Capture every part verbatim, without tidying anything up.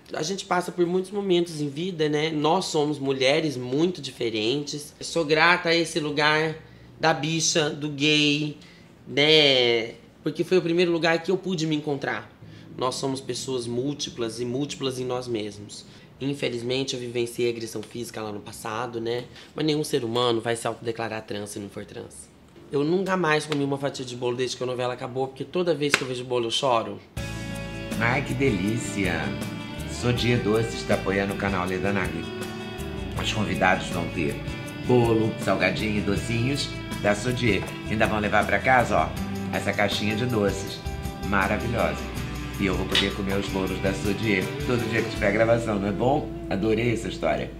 a gente passa por muitos momentos em vida, né? Nós somos mulheres muito diferentes. Eu sou grata a esse lugar da bicha, do gay, né? Porque foi o primeiro lugar que eu pude me encontrar. Nós somos pessoas múltiplas e múltiplas em nós mesmos. Infelizmente, eu vivenciei agressão física lá no passado, né? Mas nenhum ser humano vai se autodeclarar trans se não for trans. Eu nunca mais comi uma fatia de bolo desde que a novela acabou, porque toda vez que eu vejo bolo eu choro. Ai, que delícia! Sodier Doces está apoiando o canal Leda Nagli. Os convidados vão ter bolo, salgadinho e docinhos da Sodier. Ainda vão levar para casa, ó, essa caixinha de doces maravilhosa. E eu vou poder comer os bolos da Sodier todo dia que tiver gravação, não é bom? Adorei essa história.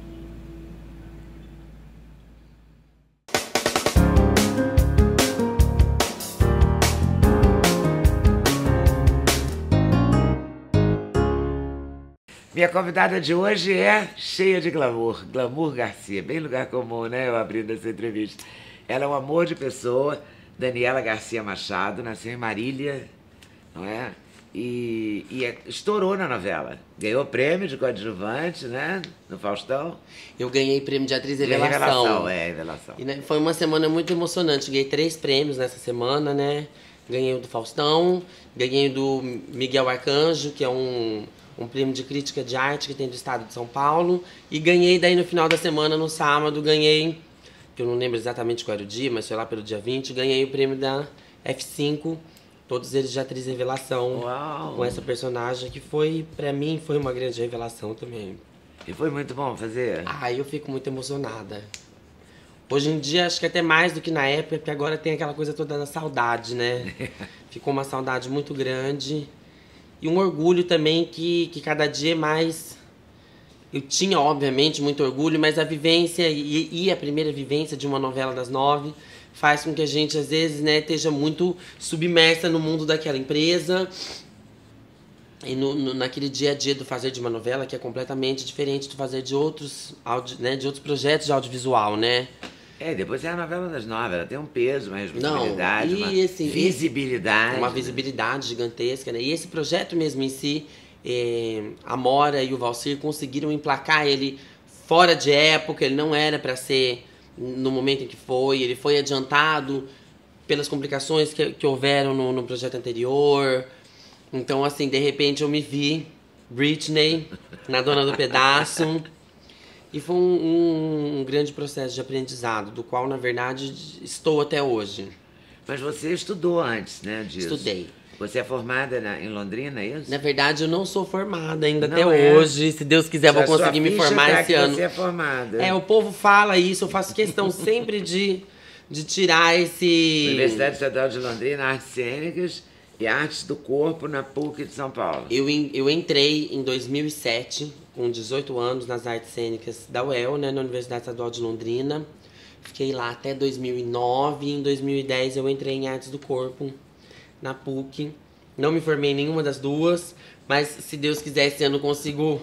Minha convidada de hoje é cheia de glamour, Glamour Garcia, bem lugar comum, né, eu abrindo essa entrevista. Ela é um amor de pessoa, Daniela Garcia Machado, nasceu em Marília, não é? E, e é, estourou na novela, ganhou prêmio de coadjuvante, né, no Faustão. Eu ganhei prêmio de atriz revelação. Revelação, é, revelação. E, né, foi uma semana muito emocionante, ganhei três prêmios nessa semana, né, ganhei o do Faustão, ganhei o do Miguel Arcanjo, que é um... um prêmio de crítica de arte que tem do estado de São Paulo. E ganhei daí no final da semana, no sábado, ganhei, que eu não lembro exatamente qual era o dia, mas sei lá, pelo dia vinte, ganhei o prêmio da F cinco, todos eles de atriz revelação. Uau. Com essa personagem, que foi, pra mim, foi uma grande revelação também. E foi muito bom fazer? Ah, eu fico muito emocionada. Hoje em dia, acho que até mais do que na época, porque agora tem aquela coisa toda da saudade, né? Ficou uma saudade muito grande. E um orgulho também que, que cada dia mais... Eu tinha, obviamente, muito orgulho, mas a vivência e, e a primeira vivência de uma novela das nove faz com que a gente, às vezes, né, esteja muito submersa no mundo daquela empresa e no, no, naquele dia a dia do fazer de uma novela, que é completamente diferente do fazer de outros, audio, né, de outros projetos de audiovisual, né? É, depois é a novela das nove, ela tem um peso, uma responsabilidade, Não, e, uma assim, visibilidade. Esse, uma visibilidade gigantesca, né? E esse projeto mesmo em si, é, a Mora e o Valcir conseguiram emplacar ele fora de época, ele não era para ser no momento em que foi, ele foi adiantado pelas complicações que, que houveram no, no projeto anterior. Então, assim, de repente eu me vi, Britney, na Dona do Pedaço. E foi um, um, um grande processo de aprendizado, do qual, na verdade, estou até hoje. Mas você estudou antes, né, disso? Estudei. Você é formada na, em Londrina, é isso? Na verdade, eu não sou formada ainda não até é. hoje. Se Deus quiser, vou conseguir me formar tá esse que ano. Você é formada. É, o povo fala isso, eu faço questão sempre de, de tirar esse... Universidade Estadual de Londrina, Artes Cênicas e Artes do Corpo na P U C de São Paulo. Eu, eu entrei em dois mil e sete, com dezoito anos, nas Artes Cênicas da U E L, né, na Universidade Estadual de Londrina. Fiquei lá até dois mil e nove, e em dois mil e dez eu entrei em Artes do Corpo, na P U C. Não me formei em nenhuma das duas, mas se Deus quiser, esse ano eu consigo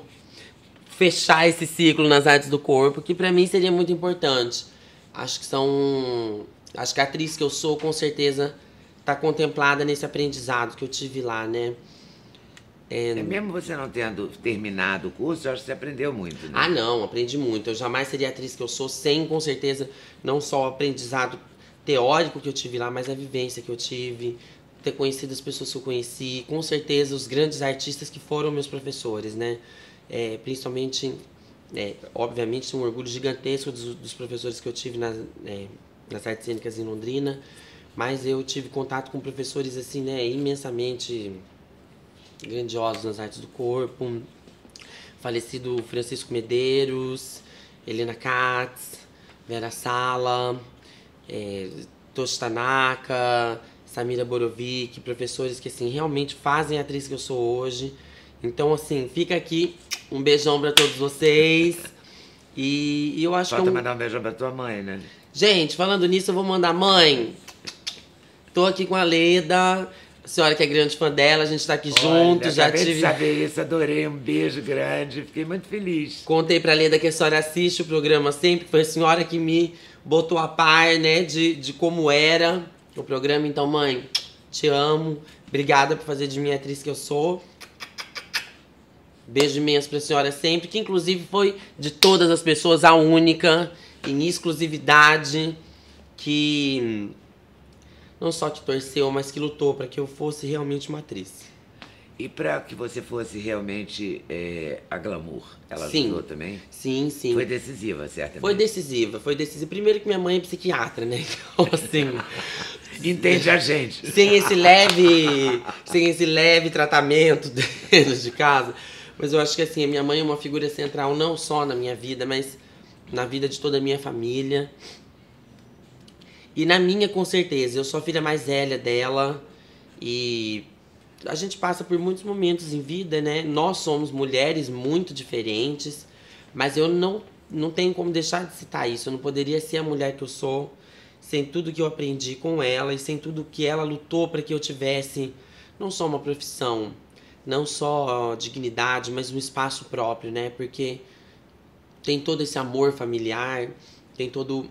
fechar esse ciclo nas Artes do Corpo, que pra mim seria muito importante. Acho que são... Acho que a atriz que eu sou, com certeza, tá contemplada nesse aprendizado que eu tive lá, né? É... É, mesmo você não tendo terminado o curso, eu acho que você aprendeu muito, né? Ah, não, aprendi muito. Eu jamais seria a atriz que eu sou sem, com certeza, não só o aprendizado teórico que eu tive lá, mas a vivência que eu tive, ter conhecido as pessoas que eu conheci, com certeza os grandes artistas que foram meus professores, né? É, principalmente, é, obviamente, um orgulho gigantesco dos, dos professores que eu tive nas, é, nas artes cênicas em Londrina, mas eu tive contato com professores, assim, né, imensamente grandiosos nas artes do corpo. Falecido Francisco Medeiros, Helena Katz, Vera Sala, é, Toshi Tanaka, Samira Borovic, professores que, assim, realmente fazem a atriz que eu sou hoje. Então, assim, fica aqui um beijão pra todos vocês. E, e eu acho Falta que... É um... mandar um beijão pra tua mãe, né? Gente, falando nisso, eu vou mandar, mãe, tô aqui com a Leda, a senhora que é grande fã dela, a gente tá aqui junto, Olha, já acabei tive... de saber isso, adorei, um beijo grande, fiquei muito feliz. Contei pra Leda que a senhora assiste o programa sempre, foi a senhora que me botou a par, né, de, de como era o programa. Então, mãe, te amo, obrigada por fazer de mim a atriz que eu sou. Beijo imenso pra senhora sempre, que inclusive foi de todas as pessoas a única, em exclusividade, que não só que torceu, mas que lutou para que eu fosse realmente uma atriz. E para que você fosse realmente é, a glamour, ela Sim. ajudou também? Sim, sim. Foi decisiva, certamente. Foi decisiva, foi decisiva. Primeiro que minha mãe é psiquiatra, né? Então, assim... Entende a gente. Sem esse leve, sem esse leve tratamento dentro de casa. Mas eu acho que, assim, a minha mãe é uma figura central não só na minha vida, mas na vida de toda a minha família. E na minha, com certeza. Eu sou a filha mais velha dela e... a gente passa por muitos momentos em vida, né? Nós somos mulheres muito diferentes, mas eu não, não tenho como deixar de citar isso. Eu não poderia ser a mulher que eu sou sem tudo que eu aprendi com ela e sem tudo que ela lutou para que eu tivesse não só uma profissão, não só dignidade, mas um espaço próprio, né? Porque tem todo esse amor familiar, tem todo...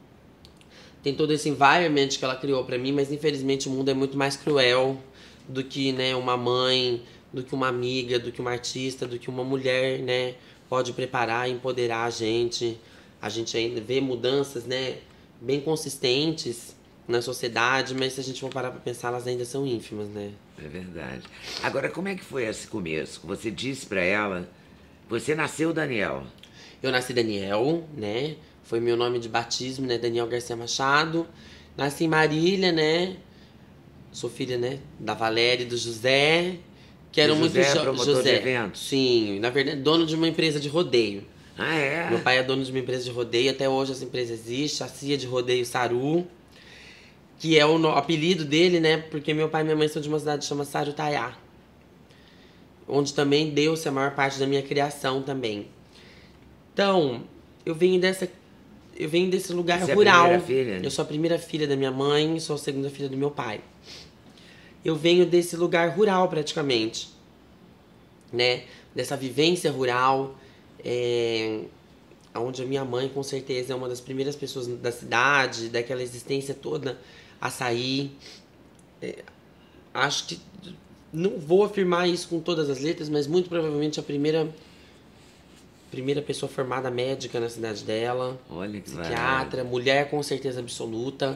tem todo esse environment que ela criou para mim, mas infelizmente o mundo é muito mais cruel do que, né, uma mãe, do que uma amiga, do que uma artista, do que uma mulher, né, pode preparar e empoderar a gente. A gente ainda vê mudanças, né, bem consistentes na sociedade, mas se a gente for parar para pensar, elas ainda são ínfimas, né? É verdade. Agora, como é que foi esse começo? Você disse para ela, você nasceu Daniel. Eu nasci Daniel, né, foi meu nome de batismo, né, Daniel Garcia Machado. Nasci em Marília, né, sou filha, né, da Valéria e do José, que eram muito José é jovens. promotor José, de eventos? Sim, na verdade, dono de uma empresa de rodeio. Ah, é? Meu pai é dono de uma empresa de rodeio, até hoje essa empresa existe, a Cia de Rodeio Saru, que é o no- apelido dele, né, porque meu pai e minha mãe são de uma cidade que chama Sarutaiá, onde também deu-se a maior parte da minha criação também. Então, eu venho dessa... Eu venho desse lugar Você é a rural. primeira filha? Eu sou a primeira filha da minha mãe, sou a segunda filha do meu pai. Eu venho desse lugar rural, praticamente, né? Dessa vivência rural, é... onde a minha mãe, com certeza, é uma das primeiras pessoas da cidade, daquela existência toda a sair. É... Acho que... Não vou afirmar isso com todas as letras, mas muito provavelmente a primeira... Primeira pessoa formada médica na cidade dela. Olha que psiquiatra, mulher com certeza absoluta.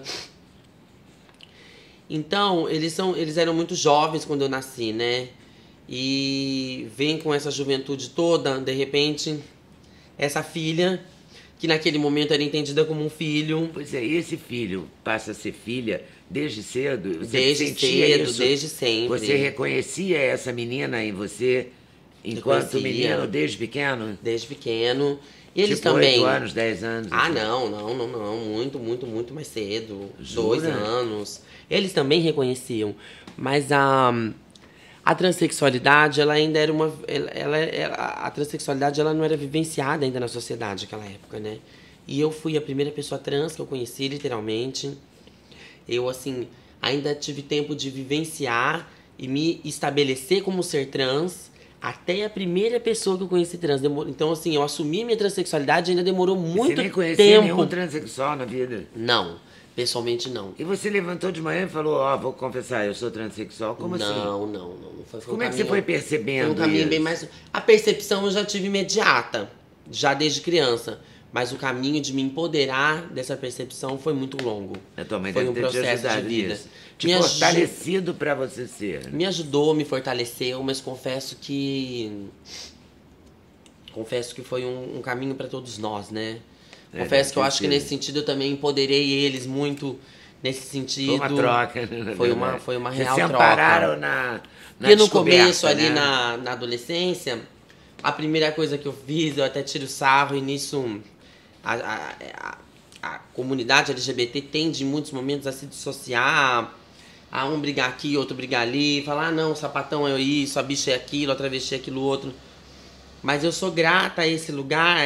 Então, eles, são, eles eram muito jovens quando eu nasci, né? E vem com essa juventude toda, de repente, essa filha, que naquele momento era entendida como um filho. Pois é, e esse filho passa a ser filha desde cedo? Você Desde sentia cedo, isso? desde sempre. Você reconhecia essa menina em você enquanto Reconhecia. menino, desde pequeno? Desde pequeno. E eles Tipo também... oito anos, dez anos? Ah, assim? não, não, não, não. Muito, muito, muito mais cedo. Jura? Dois anos. Eles também reconheciam. Mas a, a transexualidade, ela ainda era uma... Ela, ela, ela- a transexualidade, ela não era vivenciada ainda na sociedade naquela época, né? E eu fui a primeira pessoa trans que eu conheci, literalmente. Eu, assim, ainda tive tempo de vivenciar e me estabelecer como ser trans... Até a primeira pessoa que eu conheci trans. Demorou. Então, assim, eu assumi minha transexualidade e ainda demorou muito Você nem conhecia tempo. nenhum transexual na vida? Não, pessoalmente não. E você levantou de manhã e falou, ó, vou confessar, eu sou transexual? Como não, assim? Não, não, não. Foi, foi um Como é que você caminho- foi percebendo Foi um caminho isso? bem mais... A percepção eu já tive imediata, já desde criança. Mas o caminho de me empoderar dessa percepção foi muito longo. A tua mãe Foi deve um ter te processo de ajudado vida. nisso. Te Me aju- fortalecido pra você ser. Me ajudou, me fortaleceu, mas confesso que... Confesso que foi um, um caminho para todos nós, né? É, Confesso que eu com acho que certeza. nesse sentido eu também empoderei eles muito nesse sentido. Foi uma troca, né? na Foi uma, verdade. foi uma Vocês real se troca. ampararam na, na Porque no descoberta, começo, ali né? na, na adolescência, a primeira coisa que eu fiz, eu até tiro sarro, e nisso a, a, a, a comunidade L G B T tende em muitos momentos a se dissociar, a um brigar aqui, outro brigar ali, falar, ah, não, o sapatão é isso, a bicha é aquilo, a travesti é aquilo outro. Mas eu sou grata a esse lugar,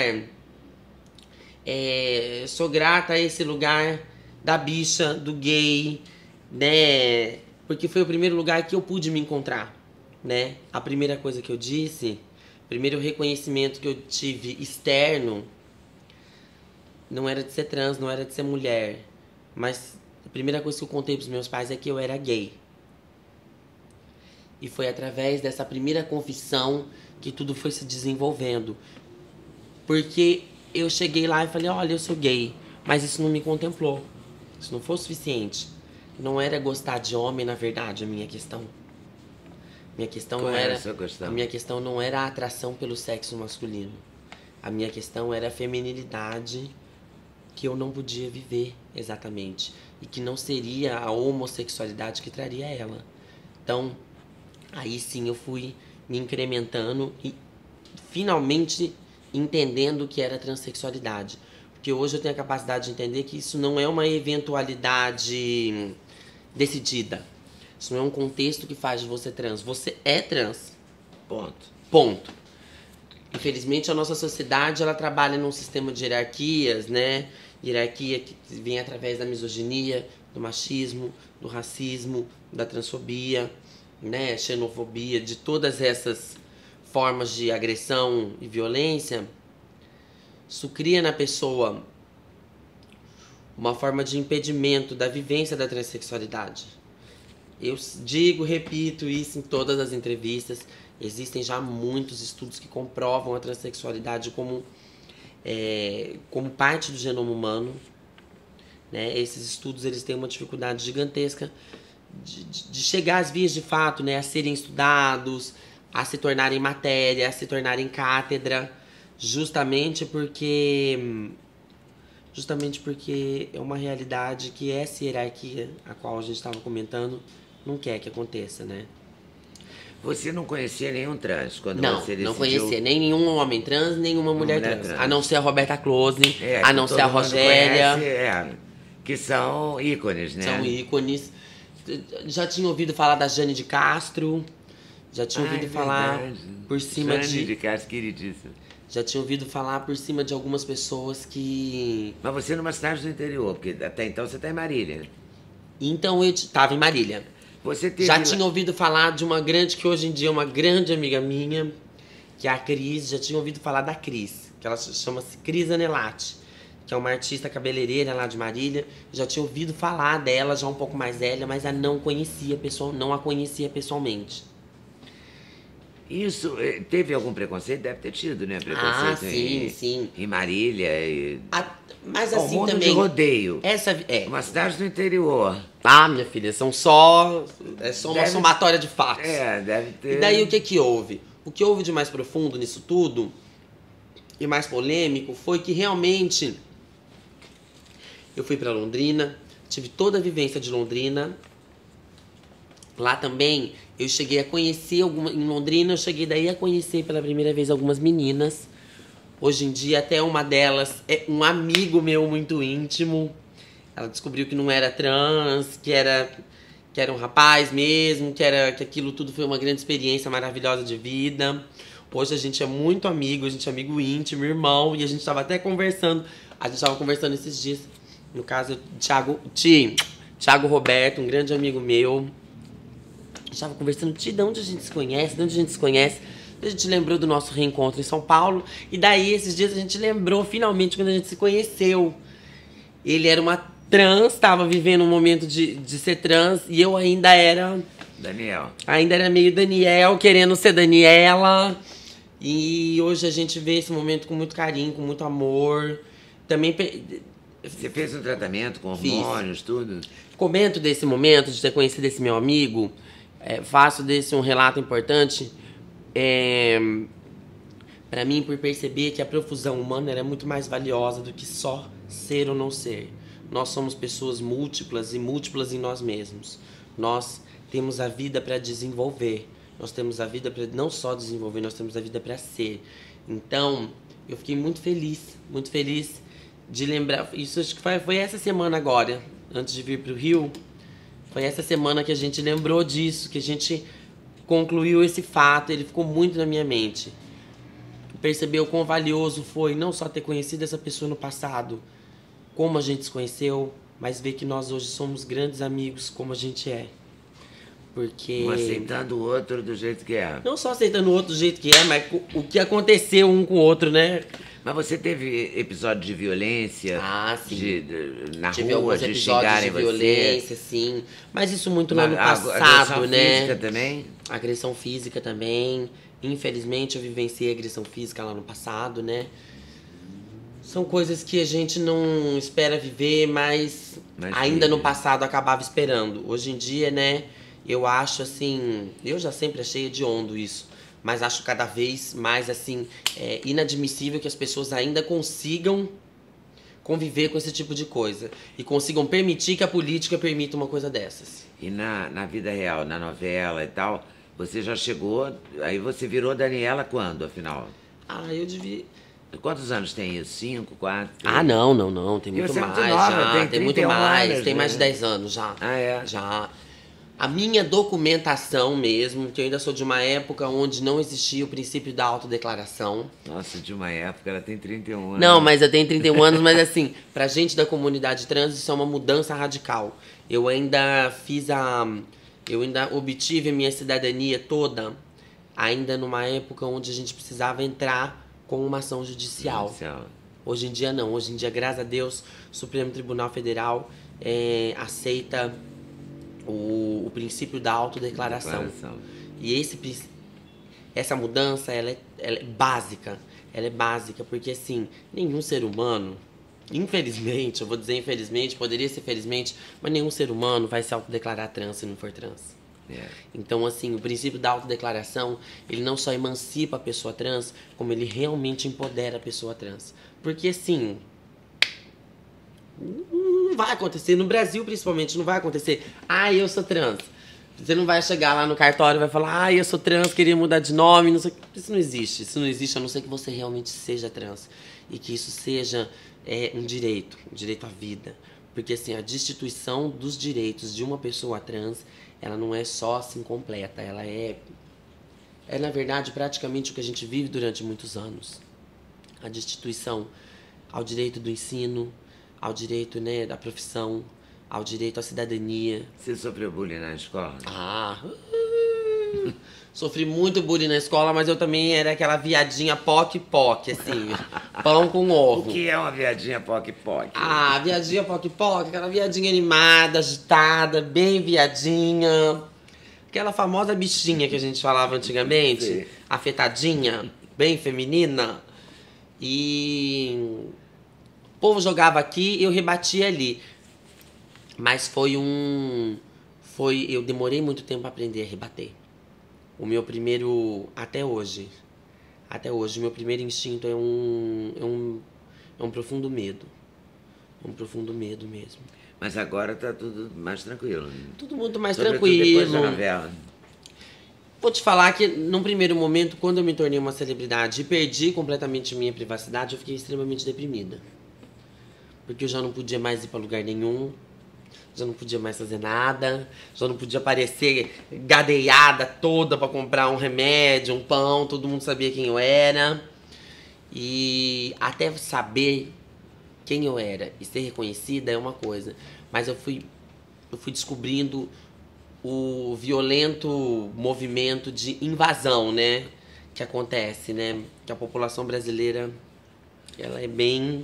é, sou grata a esse lugar da bicha, do gay, né? Porque foi o primeiro lugar que eu pude me encontrar, né? A primeira coisa que eu disse, o primeiro reconhecimento que eu tive externo, não era de ser trans, não era de ser mulher, mas a primeira coisa que eu contei pros meus pais é que eu era gay. E foi através dessa primeira confissão que tudo foi se desenvolvendo. Porque eu cheguei lá e falei, olha, eu sou gay. Mas isso não me contemplou. Isso não foi o suficiente. Não era gostar de homem, na verdade, a minha questão. Minha questão Qual não era era, a sua questão? a minha questão não era a atração pelo sexo masculino. A minha questão era a feminilidade que eu não podia viver exatamente. E que não seria a homossexualidade que traria ela. Então, aí sim eu fui me incrementando e finalmente entendendo o que era transexualidade. Porque hoje eu tenho a capacidade de entender que isso não é uma eventualidade decidida. Isso não é um contexto que faz de você trans. Você é trans. Ponto. Ponto. Infelizmente, a nossa sociedade, ela trabalha num sistema de hierarquias, né? Hierarquia que vem através da misoginia, do machismo, do racismo, da transfobia, né? Xenofobia, de todas essas formas de agressão e violência. Isso cria na pessoa uma forma de impedimento da vivência da transexualidade. Eu digo, repito isso em todas as entrevistas. Existem já muitos estudos que comprovam a transexualidade como, é, como parte do genoma humano. Né? Esses estudos eles têm uma dificuldade gigantesca de, de, de chegar às vias de fato, né? A serem estudados, a se tornarem matéria, a se tornarem cátedra, justamente porque, justamente porque é uma realidade que essa hierarquia, a qual a gente estava comentando, não quer que aconteça, né? Você não conhecia nenhum trans quando não, você decidiu... Não, conhecia nem nenhum homem trans, nenhuma mulher, mulher trans, trans. A não ser a Roberta Close, é, a não ser a Rogéria. Conhece, é, que são ícones, né? São ícones. Já tinha ouvido falar da Jane de Castro. Já tinha ouvido Ai, falar verdade. por cima Jane de... de Castro, queridíssima. Já tinha ouvido falar por cima de algumas pessoas que... Mas você numa cidade do interior, porque até então você está em Marília. Então eu estava em Marília. Você teve... Já tinha ouvido falar de uma grande, que hoje em dia é uma grande amiga minha, que é a Cris. Já tinha ouvido falar da Cris, que ela chama-se Cris Anelati, que é uma artista cabeleireira lá de Marília. Já tinha ouvido falar dela, já um pouco mais velha, mas a não conhecia pessoal, não a conhecia pessoalmente. Isso, teve algum preconceito? Deve ter tido, né? Preconceito ah, sim, em, sim. Em Marília. E... A, mas Bom, assim mundo também... de rodeio. Essa, é. Uma cidade do interior. Ah, minha filha, são só... É só uma deve, somatória de fatos. É, deve ter... E daí o que que houve? O que houve de mais profundo nisso tudo, e mais polêmico, foi que realmente... Eu fui pra Londrina, tive toda a vivência de Londrina. Lá também, eu cheguei a conhecer, alguma, em Londrina, eu cheguei daí a conhecer pela primeira vez algumas meninas. Hoje em dia, até uma delas é um amigo meu muito íntimo. Ela descobriu que não era trans, que era, que era um rapaz mesmo, que, era, que aquilo tudo foi uma grande experiência maravilhosa de vida. Hoje a gente é muito amigo, a gente é amigo íntimo, irmão, e a gente estava até conversando. A gente estava conversando esses dias, no caso, Thiago, Ti, Thiago Roberto, um grande amigo meu. A gente estava conversando, Ti, de onde a gente se conhece, de onde a gente se conhece. A gente lembrou do nosso reencontro em São Paulo. E daí, esses dias, a gente lembrou, finalmente, quando a gente se conheceu. Ele era uma trans, estava vivendo um momento de, de ser trans. E eu ainda era... Daniel. Ainda era meio Daniel, querendo ser Daniela. E hoje a gente vê esse momento com muito carinho, com muito amor. Também... Você fez um tratamento com hormônios, Fiz. tudo? Comento desse momento, de ter conhecido esse meu amigo. É, faço desse um relato importante... É, para mim, por perceber que a profusão humana era muito mais valiosa do que só ser ou não ser. Nós somos pessoas múltiplas e múltiplas em nós mesmos. Nós temos a vida para desenvolver. Nós temos a vida para não só desenvolver, nós temos a vida para ser. Então, eu fiquei muito feliz, muito feliz de lembrar. Isso acho que foi, foi essa semana agora, antes de vir para o Rio. Foi essa semana que a gente lembrou disso, que a gente... concluiu esse fato, ele ficou muito na minha mente. Percebeu quão valioso foi não só ter conhecido essa pessoa no passado, como a gente se conheceu, mas ver que nós hoje somos grandes amigos como a gente é. Porque... Um aceitando o outro do jeito que é. Não só aceitando o outro do jeito que é, mas o que aconteceu um com o outro, né? Mas você teve episódio de violência? Ah, sim. De, de, na Tive rua, alguns de episódios xingarem de violência, você? sim. Mas isso muito no ano A- a- passado, agressão né? física também? Agressão física também. Infelizmente, eu vivenciei agressão física lá no passado, né? São coisas que a gente não espera viver, mas, Mas ainda vive. no passado acabava esperando. Hoje em dia, né, eu acho assim... Eu já sempre achei hediondo isso. Mas acho cada vez mais, assim, é, inadmissível que as pessoas ainda consigam conviver com esse tipo de coisa. E consigam permitir que a política permita uma coisa dessas. E na, na vida real, na novela e tal, você já chegou... Aí você virou Daniela quando, afinal? Ah, eu devia... Quantos anos tem isso? Cinco, quatro? Ah, não, não, não. Tem E muito você é mais muito nova, já. tem Tem muito trinta e um mais. anos, Tem mais de né? dez anos já. Ah, é? Já. A minha documentação mesmo, que eu ainda sou de uma época onde não existia o princípio da autodeclaração. Nossa, de uma época, ela tem trinta e um anos. Não, mas eu tenho trinta e um anos, mas assim, pra gente da comunidade trans, isso é uma mudança radical. Eu ainda fiz a... Eu ainda obtive a minha cidadania toda, ainda numa época onde a gente precisava entrar com uma ação judicial. Judicial. Hoje em dia não. Hoje em dia, graças a Deus, o Supremo Tribunal Federal é, aceita o, o princípio da autodeclaração. Declaração. E esse, prin- essa mudança, ela é, ela é básica. Ela é básica porque, assim, nenhum ser humano, infelizmente, eu vou dizer infelizmente, poderia ser felizmente, mas nenhum ser humano vai se autodeclarar trans se não for trans. É. Então, assim, o princípio da autodeclaração, ele não só emancipa a pessoa trans, como ele realmente empodera a pessoa trans. Porque, assim, não vai acontecer, no Brasil principalmente, não vai acontecer. Ah, eu sou trans. Você não vai chegar lá no cartório e vai falar, ah, eu sou trans, queria mudar de nome, não sei. Isso não existe. Isso não existe, a não ser que você realmente seja trans. E que isso seja é, um direito, um direito à vida. Porque, assim, a destituição dos direitos de uma pessoa trans, ela não é só assim completa, ela é, é na verdade praticamente o que a gente vive durante muitos anos. A destituição ao direito do ensino, ao direito, né, da profissão, ao direito à cidadania. Você sofreu bullying na escola? Ah, uh, sofri muito bullying na escola, mas eu também era aquela viadinha poc-poc, assim, pão com ovo. O que é uma viadinha poc-poc? Ah, viadinha poc-poc, aquela viadinha animada, agitada, bem viadinha. Aquela famosa bichinha que a gente falava antigamente, Sim. afetadinha, bem feminina. E o povo jogava aqui e eu rebatia ali. Mas foi um... Foi, eu demorei muito tempo pra aprender a rebater. O meu primeiro... Até hoje. Até hoje, o meu primeiro instinto é um... É um, é um profundo medo. Um profundo medo mesmo. Mas agora tá tudo mais tranquilo. Né? Tudo muito mais Sobretudo tranquilo. depois da novela. Vou te falar que, num primeiro momento, quando eu me tornei uma celebridade e perdi completamente minha privacidade, eu fiquei extremamente deprimida. Porque eu já não podia mais ir pra lugar nenhum, já não podia mais fazer nada, já não podia aparecer gadeada toda pra comprar um remédio, um pão, todo mundo sabia quem eu era. E até saber quem eu era e ser reconhecida é uma coisa. Mas eu fui, eu fui descobrindo o violento movimento de invasão, né? Que acontece, né? Que a população brasileira, ela é bem...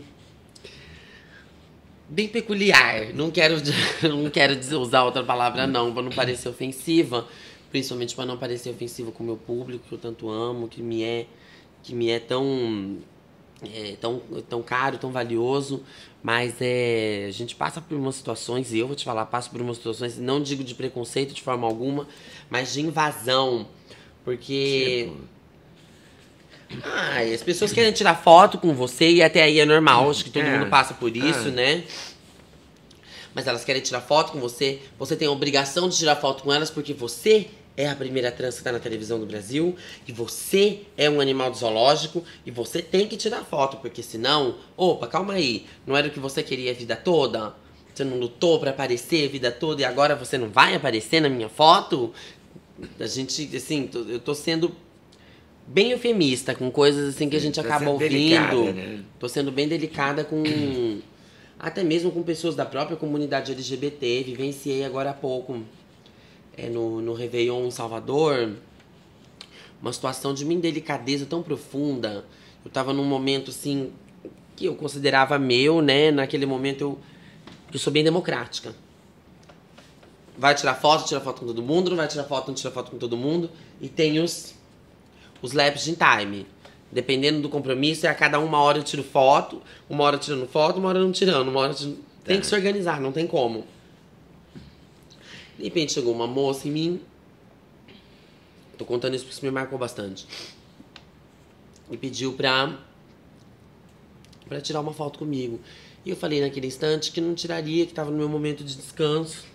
bem peculiar. Não quero, não quero dizer, usar outra palavra, não, pra não parecer ofensiva. Principalmente pra não parecer ofensiva com o meu público, que eu tanto amo, que me é, que me é tão... É, tão, tão caro, tão valioso, mas é, a gente passa por umas situações, e eu vou te falar, passo por umas situações, não digo de preconceito de forma alguma, mas de invasão, porque... Tipo... Ah, as pessoas querem tirar foto com você, e até aí é normal, acho que todo É. mundo passa por isso, É. né? Mas elas querem tirar foto com você, você tem a obrigação de tirar foto com elas, porque você é a primeira trans que tá na televisão do Brasil, e você é um animal do zoológico, e você tem que tirar foto, porque senão... Opa, calma aí, não era o que você queria a vida toda? Você não lutou pra aparecer a vida toda, e agora você não vai aparecer na minha foto? A gente, assim, tô- eu tô sendo bem eufemista com coisas assim que a gente Tá acaba sendo ouvindo. delicada, né? Tô sendo bem delicada com... até mesmo com pessoas da própria comunidade L G B T. Vivenciei agora há pouco... É, no, no Réveillon em Salvador, uma situação de uma indelicadeza tão profunda Eu tava num momento, assim, que eu considerava meu, né? Naquele momento eu, eu sou bem democrática. Vai tirar foto, tira foto com todo mundo, não vai tirar foto, não tira foto com todo mundo. E tem os, os lapses de time. Dependendo do compromisso, é a cada uma hora eu tiro foto, uma hora tirando foto, uma hora não tirando, uma hora tirando... Tem que se organizar, não tem como. De repente chegou uma moça em mim. Tô contando isso porque isso me marcou bastante. E pediu pra, pra tirar uma foto comigo. E eu falei naquele instante que não tiraria, que tava no meu momento de descanso.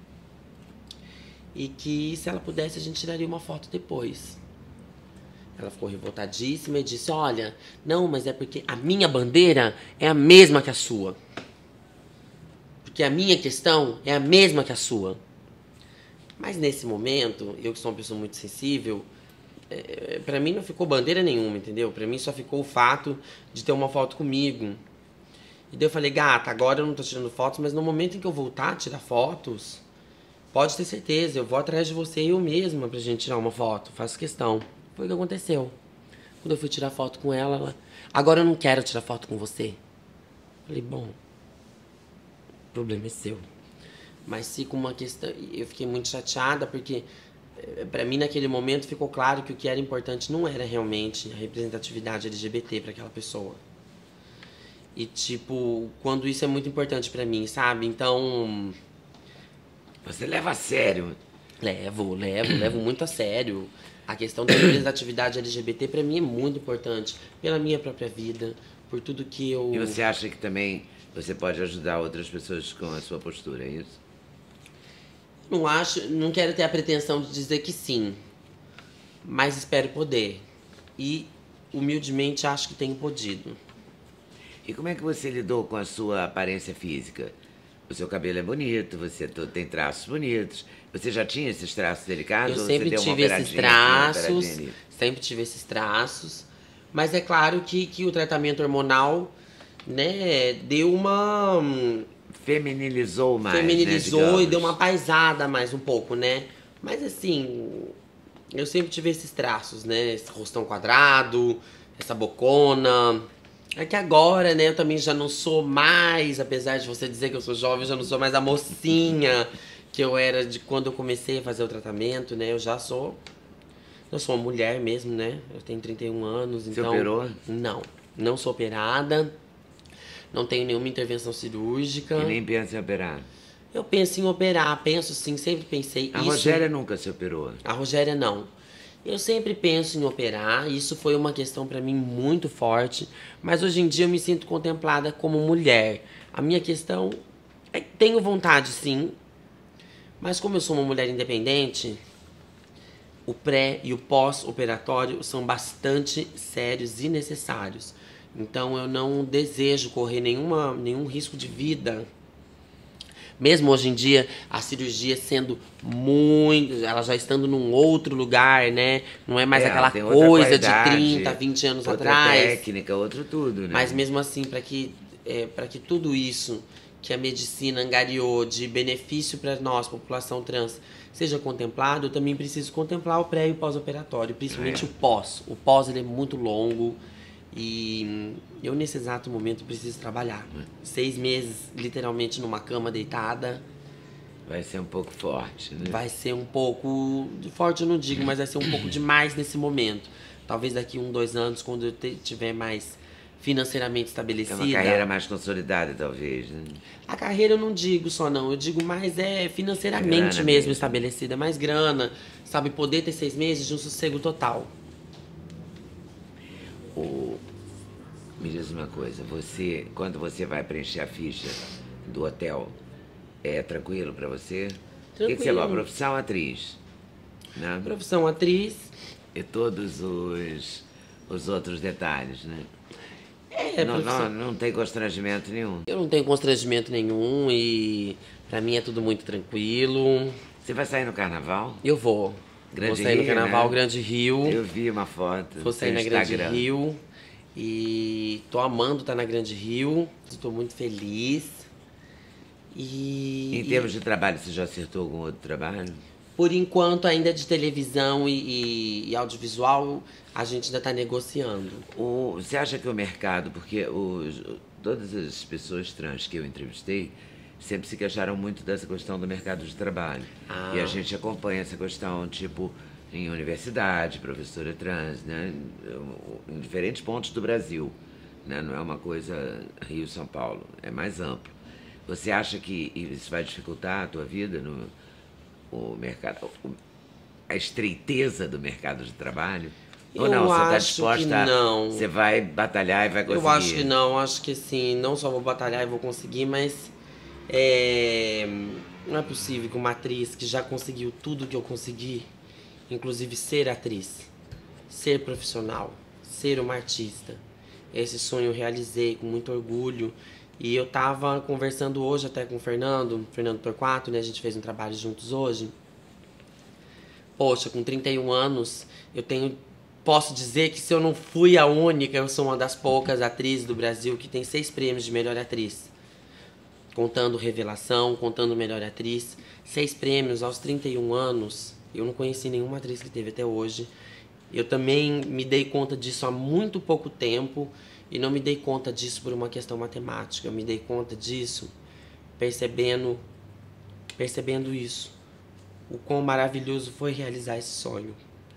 E que se ela pudesse, a gente tiraria uma foto depois. Ela ficou revoltadíssima e disse, olha, não, mas é porque a minha bandeira é a mesma que a sua. Porque a minha questão é a mesma que a sua. Mas nesse momento, eu que sou uma pessoa muito sensível, é, pra mim não ficou bandeira nenhuma, entendeu? Pra mim só ficou o fato de ter uma foto comigo. E daí eu falei, gata, agora eu não tô tirando fotos, mas no momento em que eu voltar a tirar fotos, pode ter certeza, eu vou atrás de você eu mesma pra gente tirar uma foto, faço questão. Foi o que aconteceu. Quando eu fui tirar foto com ela, ela... Agora eu não quero tirar foto com você. Falei, bom, o problema é seu. Mas fica uma questão... Eu fiquei muito chateada, porque pra mim naquele momento ficou claro que o que era importante não era realmente a representatividade L G B T pra aquela pessoa. E tipo, quando isso é muito importante pra mim, sabe? Então... Você leva a sério? Levo, levo, levo muito a sério. A questão da representatividade L G B T pra mim é muito importante. Pela minha própria vida, por tudo que eu... E você acha que também você pode ajudar outras pessoas com a sua postura, é isso? Não acho, não quero ter a pretensão de dizer que sim. Mas espero poder. E, humildemente, acho que tenho podido. E como é que você lidou com a sua aparência física? O seu cabelo é bonito, você tem traços bonitos. Você já tinha esses traços delicados? Eu ou sempre você deu uma tive esses operadinha aqui, uma traços, operadinha ali? sempre tive esses traços. Mas é claro que, que o tratamento hormonal, né, deu uma... Feminilizou mais, Feminilizou né, e deu uma paisada mais um pouco, né? Mas assim, eu sempre tive esses traços, né? Esse rostão quadrado, essa bocona. É que agora, né, eu também já não sou mais, apesar de você dizer que eu sou jovem, eu já não sou mais a mocinha que eu era de quando eu comecei a fazer o tratamento, né? Eu já sou... Eu sou uma mulher mesmo, né? Eu tenho trinta e um anos, Você então... operou? Não, não sou operada. Não tenho nenhuma intervenção cirúrgica. E nem pensa em operar? Eu penso em operar, penso sim, sempre pensei. A isso... Rogéria nunca se operou? A Rogéria não. Eu sempre penso em operar, isso foi uma questão pra mim muito forte, mas hoje em dia eu me sinto contemplada como mulher. A minha questão é que tenho vontade sim, mas como eu sou uma mulher independente, o pré e o pós-operatório são bastante sérios e necessários. Então eu não desejo correr nenhuma, nenhum risco de vida. Mesmo hoje em dia, a cirurgia sendo muito... Ela já estando num outro lugar, né? Não é mais É, aquela tem outra coisa de qualidade, trinta, vinte anos outra atrás. técnica, outro tudo, né? Mas mesmo assim, para que, é, para que tudo isso que a medicina angariou de benefício para nós, população trans, seja contemplado, eu também preciso contemplar o pré e o pós-operatório, principalmente É. o pós. O pós ele é muito longo e eu, nesse exato momento, preciso trabalhar. Seis meses, literalmente, numa cama deitada. Vai ser um pouco forte, né? Vai ser um pouco... Forte eu não digo, mas vai ser um pouco demais nesse momento. Talvez daqui um, dois anos, quando eu te- tiver mais financeiramente É estabelecida. uma carreira mais consolidada, talvez, né? A carreira eu não digo só não, eu digo mais é financeiramente Grana mesmo, mesmo. estabelecida, mais grana, sabe, poder ter seis meses de um sossego total. O... Me diz uma coisa, você, quando você vai preencher a ficha do hotel, é tranquilo pra você? O que, que você Tranquilo. vai? Profissão atriz, né? Profissão atriz, E todos os, os outros detalhes, né? é, não, profissão. não, não tem constrangimento nenhum. Eu não tenho constrangimento nenhum e pra mim é tudo muito tranquilo. Você vai sair no carnaval? Eu vou. Grande vou sair no Rio, Carnaval né? Grande Rio. Eu vi uma foto Vou no sair seu na Grande Instagram. Rio. E tô amando estar na Grande Rio. Tô muito feliz. E... Em termos de trabalho, você já acertou algum outro trabalho? Por enquanto, ainda de televisão e, e, e audiovisual, a gente ainda está negociando. O, você acha que o mercado, porque os, todas as pessoas trans que eu entrevistei sempre se queixaram muito dessa questão do mercado de trabalho. Ah. E a gente acompanha essa questão, tipo, em universidade, professora trans, né? Em diferentes pontos do Brasil. Né? Não é uma coisa Rio-São Paulo, é mais amplo. Você acha que isso vai dificultar a tua vida no o mercado, a estreiteza do mercado de trabalho? Ou não, você está disposta não. a... Você vai batalhar e vai conseguir? Eu acho que não, acho que sim, não só vou batalhar e vou conseguir, mas é, não é possível que uma atriz que já conseguiu tudo que eu consegui, inclusive ser atriz, ser profissional, ser uma artista, esse sonho eu realizei com muito orgulho. E eu tava conversando hoje até com o Fernando, Fernando Torquato, né? A gente fez um trabalho juntos hoje. Poxa, com trinta e um anos, eu tenho... Posso dizer que se eu não fui a única, eu sou uma das poucas atrizes do Brasil que tem seis prêmios de melhor atriz. Contando Revelação, contando Melhor Atriz. Seis prêmios aos trinta e um anos. Eu não conheci nenhuma atriz que teve até hoje. Eu também me dei conta disso há muito pouco tempo. E não me dei conta disso por uma questão matemática. Eu me dei conta disso percebendo, percebendo isso. O quão maravilhoso foi realizar esse sonho.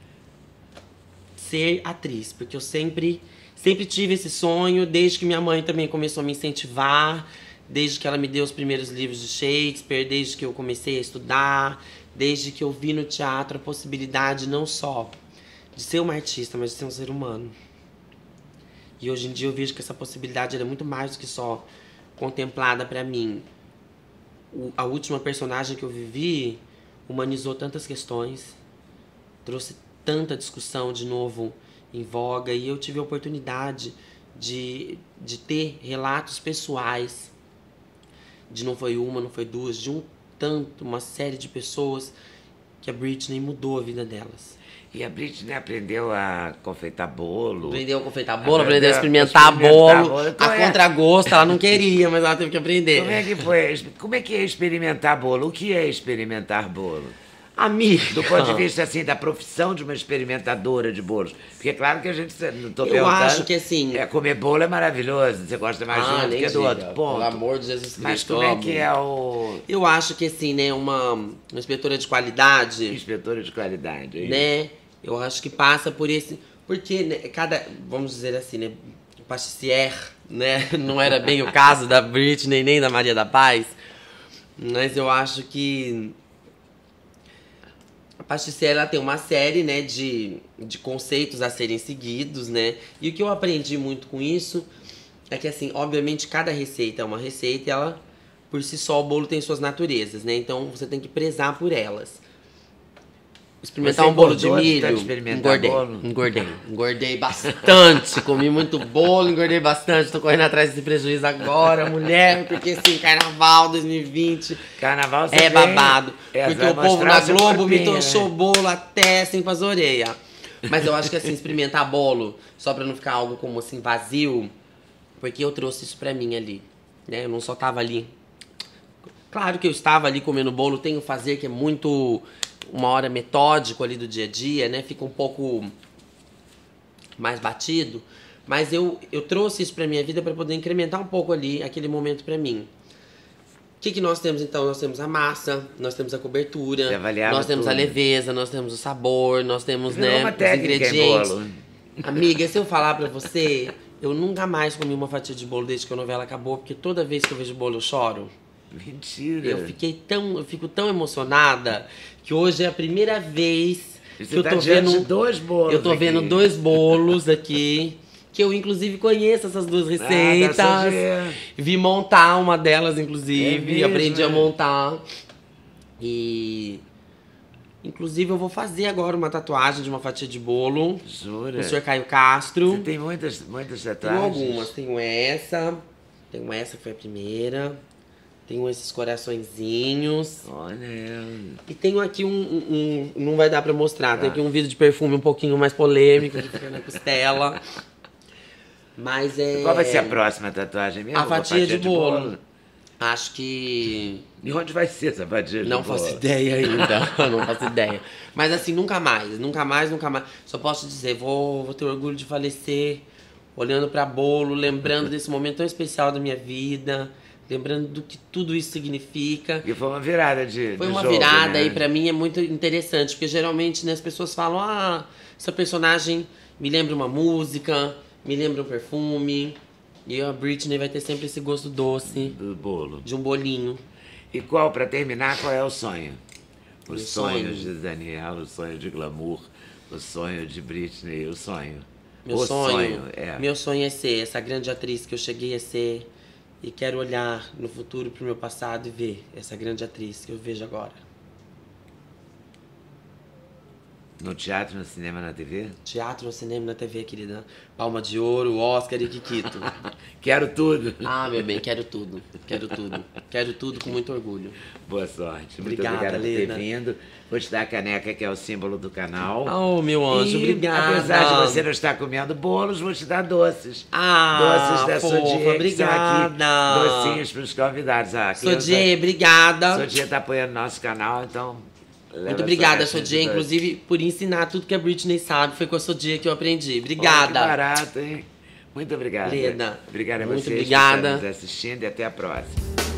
Ser atriz. Porque eu sempre, sempre tive esse sonho, desde que minha mãe também começou a me incentivar, desde que ela me deu os primeiros livros de Shakespeare, desde que eu comecei a estudar, desde que eu vi no teatro a possibilidade não só de ser uma artista, mas de ser um ser humano. E hoje em dia eu vejo que essa possibilidade era muito mais do que só contemplada pra mim. O, a última personagem que eu vivi humanizou tantas questões, trouxe tanta discussão de novo em voga, e eu tive a oportunidade de, de ter relatos pessoais, de não foi uma, não foi duas, de um tanto, uma série de pessoas que a Britney mudou a vida delas. E a Britney aprendeu a confeitar bolo. Aprendeu a confeitar bolo, aprendeu, aprendeu a experimentar, experimentar bolo. bolo. A é... contragosto, ela não queria, mas ela teve que aprender. Como é que foi? Como é que é experimentar bolo? O que é experimentar bolo? Amiga. Do ponto de vista, assim, da profissão de uma experimentadora de bolos. Porque é claro que a gente, não tô perguntando... Eu acho que, assim... É, comer bolo é maravilhoso, você gosta mais ah, de um do que do outro, ponto. Pelo amor de Jesus Cristo. Mas como é que é o... Eu acho que, assim, né, uma, uma inspetora de qualidade... Inspetora de qualidade, é né? Isso. Eu acho que passa por esse... Porque, né, cada... Vamos dizer assim, né? Pastissier, né? Não era bem o caso da Britney nem da Maria da Paz. Mas eu acho que... A Pastissier, ela tem uma série, né, de, de conceitos a serem seguidos, né? E o que eu aprendi muito com isso é que, assim, obviamente, cada receita é uma receita e ela, por si só, o bolo tem suas naturezas, né? Então, você tem que prezar por elas. Experimentar você um bolo de milho, engordei, bolo. engordei, engordei bastante, comi muito bolo, engordei bastante, tô correndo atrás desse prejuízo agora, mulher, porque assim, carnaval dois mil e vinte carnaval é babado, é, porque o povo na Globo me tochou bolo até assim com as orelhas. Mas eu acho que assim, experimentar bolo, só pra não ficar algo como assim vazio, porque eu trouxe isso pra mim ali, né, eu não só tava ali. Claro que eu estava ali comendo bolo, tenho fazer que é muito... uma hora metódico ali do dia a dia, né? Fica um pouco mais batido. Mas eu, eu trouxe isso pra minha vida pra poder incrementar um pouco ali aquele momento pra mim. O que que nós temos então? Nós temos a massa, nós temos a cobertura, nós temos tudo. a leveza, nós temos o sabor, nós temos, né, uma os ingredientes. Em bolo. Amiga, se eu falar pra você, eu nunca mais comi uma fatia de bolo desde que a novela acabou, porque toda vez que eu vejo bolo eu choro. Mentira. Eu fiquei tão, eu fico tão emocionada que hoje é a primeira vez Você que eu tá tô vendo dois bolos. Eu tô aqui. vendo dois bolos aqui, que eu inclusive conheço essas duas receitas. Ah, vi montar uma delas inclusive, é aprendi mesmo, a montar. E inclusive eu vou fazer agora uma tatuagem de uma fatia de bolo. Jura? O senhor Caio Castro. Você tem muitas, muitas tatuagens? Tenho algumas, tenho essa, tenho essa que foi a primeira. Tenho esses coraçõezinhos. Olha. E tenho aqui um, um, um... Não vai dar pra mostrar. Ah. Tem aqui um vidro de perfume um pouquinho mais polêmico, que fica na costela. Mas é... Qual vai ser a próxima tatuagem mesmo? A fatia, fatia de, de bolo. bolo. Acho que... E onde vai ser essa fatia de Não bolo? faço ideia ainda, não faço ideia. Mas assim, nunca mais, nunca mais, nunca mais. Só posso dizer, vou, vou ter orgulho de falecer, olhando pra bolo, lembrando desse momento tão especial da minha vida, lembrando do que tudo isso significa. E foi uma virada de Foi de uma jogo, virada né? e pra mim é muito interessante, porque geralmente né, as pessoas falam, ah, essa personagem me lembra uma música, me lembra um perfume. E a Britney vai ter sempre esse gosto doce Do bolo. de um bolinho. E qual, pra terminar, qual é o sonho? Os Meu sonhos sonho? de Daniel, o sonho de glamour, o sonho de Britney, o sonho. Meu o sonho, é. meu sonho é ser essa grande atriz que eu cheguei a ser e quero olhar no futuro pro meu passado e ver essa grande atriz que eu vejo agora. No teatro, no cinema, na T V? Teatro, no cinema, na T V, querida. Palma de Ouro, Oscar e Kikito. Quero tudo. Ah, meu bem, quero tudo. Quero tudo. Quero tudo com muito orgulho. Boa sorte. Muito Obrigada, obrigada por ter Leda. vindo. Vou te dar a caneca, que é o símbolo do canal. Oh, meu anjo, E, obrigada. apesar de você não estar comendo bolos, vou te dar doces. Ah, doces da fofa, Sodier, que são aqui obrigada. docinhos para os convidados. Ah, Sodier, obrigada. Sodier está apoiando nosso canal, então... leva Muito essa obrigada, caixinha de Sodier, doces. inclusive por ensinar tudo que a Britney sabe. Foi com a Sodier que eu aprendi. Oh, que Obrigada. barato, hein? Muito obrigada. Leda, Obrigada a muito vocês obrigada. por estarem nos assistindo e até a próxima.